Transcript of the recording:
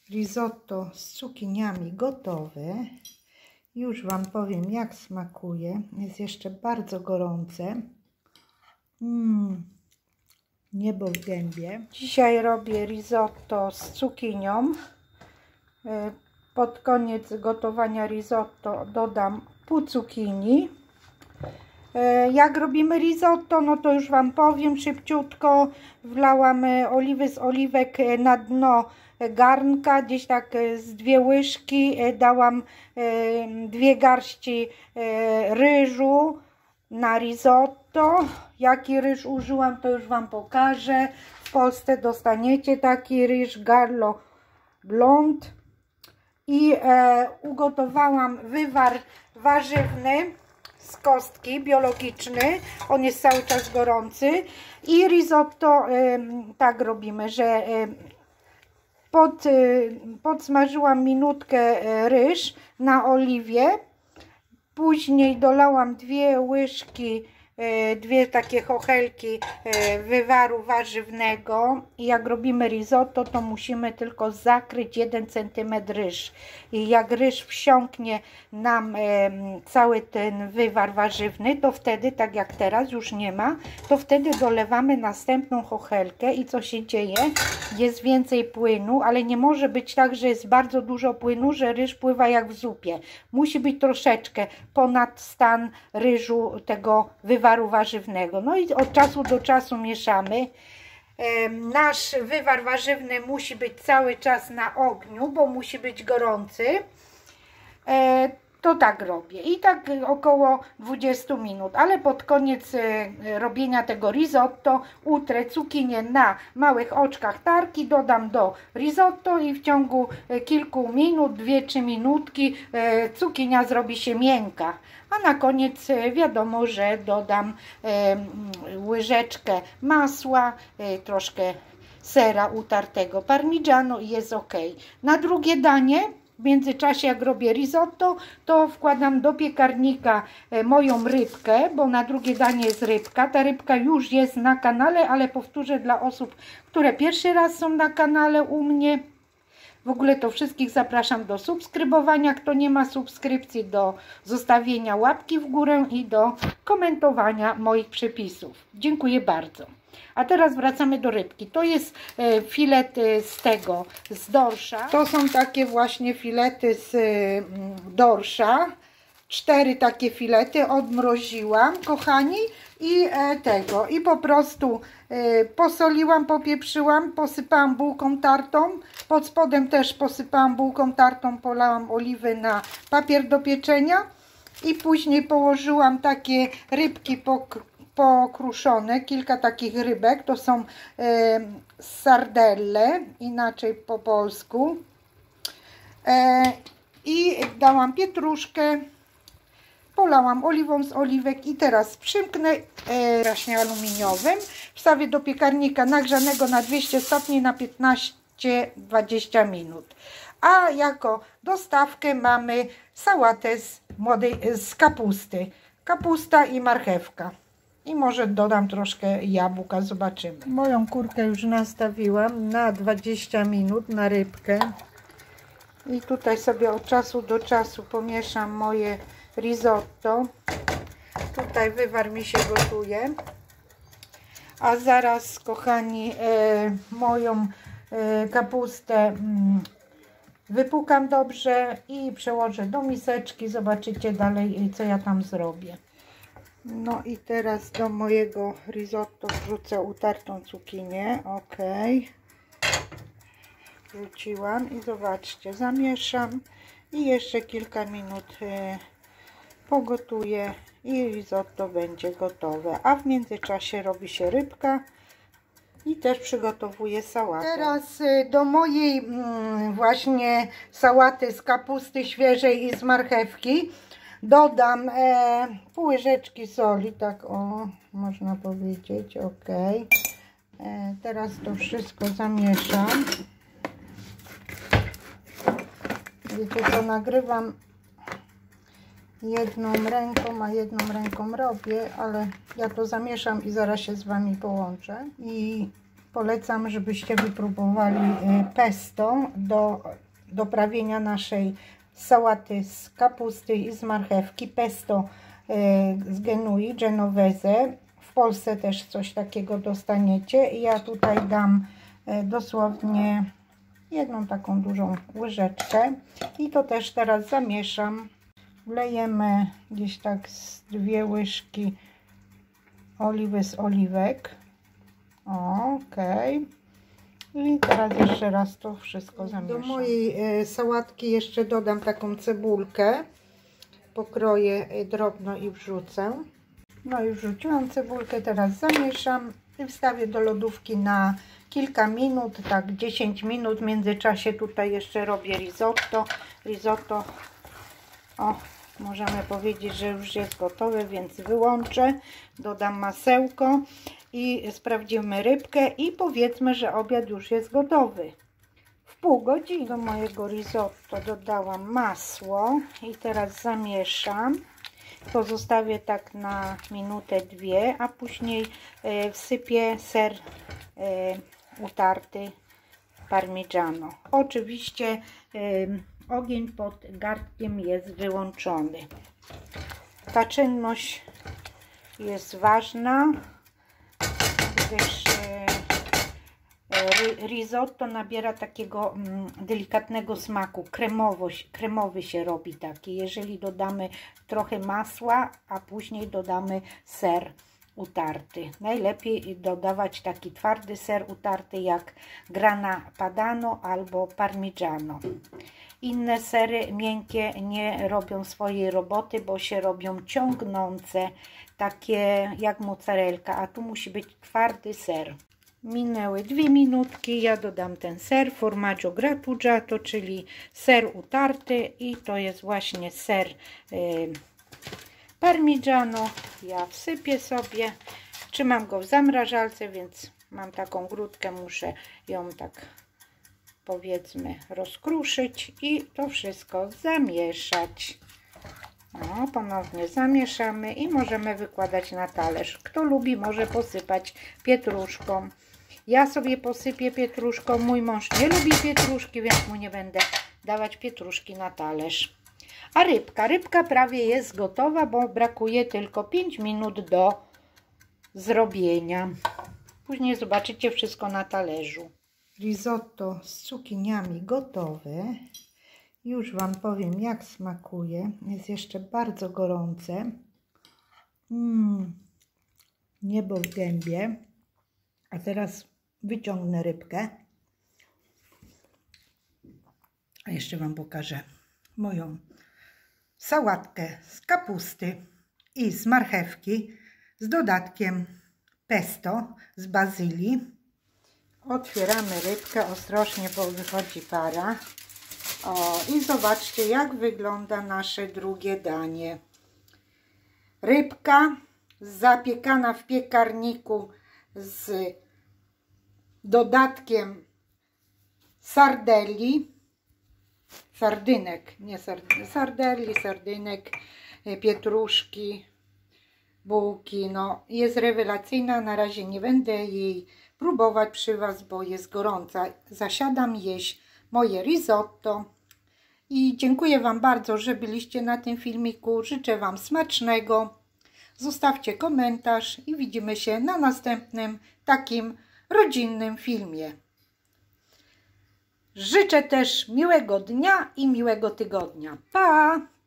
Risotto z cukiniami gotowe. Już Wam powiem, jak smakuje. Jest jeszcze bardzo gorące. Niebo w gębie. Dzisiaj robię risotto z cukinią. Pod koniec gotowania risotto dodam pół cukinii. Jak robimy risotto, no to już Wam powiem szybciutko. Wlałam oliwy z oliwek na dno garnka, gdzieś tak z 2 łyżki. Dałam 2 garści ryżu na risotto. Jaki ryż użyłam, to już Wam pokażę. W Polsce dostaniecie taki ryż Gallo Blond. I ugotowałam wywar warzywny z kostki, biologiczny. On jest cały czas gorący. I risotto tak robimy, że podsmażyłam minutkę ryż na oliwie. Później dolałam 2 łyżki, 2 takie chochelki wywaru warzywnego. I jak robimy risotto, to musimy tylko zakryć 1 cm ryż. I jak ryż wsiąknie nam cały ten wywar warzywny, to wtedy, tak jak teraz już nie ma, to wtedy dolewamy następną chochelkę. I co się dzieje? Jest więcej płynu, ale nie może być tak, że jest bardzo dużo płynu, że ryż pływa jak w zupie. Musi być troszeczkę ponad stan ryżu, tego wywaru warzywnego. No i od czasu do czasu mieszamy. Nasz wywar warzywny musi być cały czas na ogniu, bo musi być gorący. To tak robię i tak około 20 minut, ale pod koniec robienia tego risotto utrę cukinię na małych oczkach tarki, dodam do risotto i w ciągu kilku minut, 2-3 minutki cukinia zrobi się miękka. A na koniec wiadomo, że dodam łyżeczkę masła, troszkę sera utartego parmigiano i jest ok. Na drugie danie, w międzyczasie jak robię risotto, to wkładam do piekarnika moją rybkę, bo na drugie danie jest rybka. Ta rybka już jest na kanale, ale powtórzę dla osób, które pierwszy raz są na kanale u mnie. W ogóle to wszystkich zapraszam do subskrybowania, kto nie ma subskrypcji, do zostawienia łapki w górę i do komentowania moich przepisów. Dziękuję bardzo. A teraz wracamy do rybki. To jest filet z dorsza. To są takie właśnie filety z dorsza. 4 takie filety odmroziłam, kochani. I po prostu posoliłam, popieprzyłam, posypałam bułką tartą. Pod spodem też posypałam bułką tartą, polałam oliwy na papier do pieczenia. I później położyłam takie rybki pokruszone, kilka takich rybek, to są sardelle, inaczej po polsku. I dałam pietruszkę, polałam oliwą z oliwek i teraz przymknę raśnie aluminiowym. Wstawię do piekarnika nagrzanego na 200 stopni na 15-20 minut. A jako dostawkę mamy sałatę z kapusty. Kapusta i marchewka. I może dodam troszkę jabłka, zobaczymy. Moją kurkę już nastawiłam na 20 minut na rybkę. I tutaj sobie od czasu do czasu pomieszam moje risotto. Tutaj wywar mi się gotuje. A zaraz, kochani, moją kapustę wypłukam dobrze i przełożę do miseczki. Zobaczycie dalej, co ja tam zrobię. No i teraz do mojego risotto wrzucę utartą cukinię. Ok. Wrzuciłam i zobaczcie, zamieszam i jeszcze kilka minut pogotuję i risotto będzie gotowe. A w międzyczasie robi się rybka i też przygotowuję sałatę. Teraz do mojej właśnie sałaty z kapusty świeżej i z marchewki dodam pół łyżeczki soli, tak o, można powiedzieć, ok. Teraz to wszystko zamieszam. Wiecie, to nagrywam jedną ręką, a jedną ręką robię, ale ja to zamieszam i zaraz się z Wami połączę. I Polecam, żebyście wypróbowali pesto do doprawienia naszej sałaty z kapusty i z marchewki. Pesto z Genui, Genovese. W Polsce też coś takiego dostaniecie. Ja tutaj dam dosłownie jedną taką dużą łyżeczkę i to też teraz zamieszam. Wlejemy gdzieś tak z 2 łyżki oliwy z oliwek. Okej. I teraz jeszcze raz to wszystko zamieszam. Do mojej sałatki jeszcze dodam taką cebulkę. Pokroję drobno i wrzucę. No i wrzuciłam cebulkę, teraz zamieszam i wstawię do lodówki na kilka minut, tak 10 minut. W międzyczasie tutaj jeszcze robię risotto. Risotto, możemy powiedzieć, że już jest gotowe, więc wyłączę. Dodam masełko i sprawdzimy rybkę i powiedzmy, że obiad już jest gotowy. W pół godziny do mojego risotto dodałam masło i teraz zamieszam. To zostawię tak na minutę, 2, a później wsypię ser utarty parmigiano. Oczywiście ogień pod garnkiem jest wyłączony. Ta czynność jest ważna, gdyż risotto nabiera takiego delikatnego smaku, kremowy się robi taki, jeżeli dodamy trochę masła, a później dodamy ser utarty. Najlepiej dodawać taki twardy ser utarty jak grana padano albo parmigiano. Inne sery miękkie nie robią swojej roboty, bo się robią ciągnące, takie jak mozzarella, a tu musi być twardy ser. Minęły 2 minutki, ja dodam ten ser, formaggio grattugiato, czyli ser utarty i to jest właśnie ser parmigiano. Ja wsypię sobie, trzymam go w zamrażalce, więc mam taką grudkę, muszę ją tak powiedzmy rozkruszyć i to wszystko zamieszać. Ponownie zamieszamy i możemy wykładać na talerz. Kto lubi, może posypać pietruszką. Ja sobie posypię pietruszką. Mój mąż nie lubi pietruszki, więc mu nie będę dawać pietruszki na talerz. A rybka prawie jest gotowa, bo brakuje tylko 5 minut do zrobienia. Później zobaczycie wszystko na talerzu. Risotto z cukiniami gotowe. Już Wam powiem, jak smakuje. Jest jeszcze bardzo gorące. Niebo w gębie. A teraz wyciągnę rybkę. A jeszcze Wam pokażę moją sałatkę z kapusty i z marchewki z dodatkiem pesto z bazylii. Otwieramy rybkę ostrożnie, bo wychodzi para. I zobaczcie, jak wygląda nasze drugie danie. Rybka zapiekana w piekarniku z dodatkiem sardynek, pietruszki, bułki. No, jest rewelacyjna. Na razie nie będę jej próbować przy Was, bo jest gorąca. Zasiadam jeść moje risotto i dziękuję Wam bardzo, że byliście na tym filmiku. Życzę Wam smacznego. Zostawcie komentarz i widzimy się na następnym takim rodzinnym filmie. Życzę też miłego dnia i miłego tygodnia. Pa!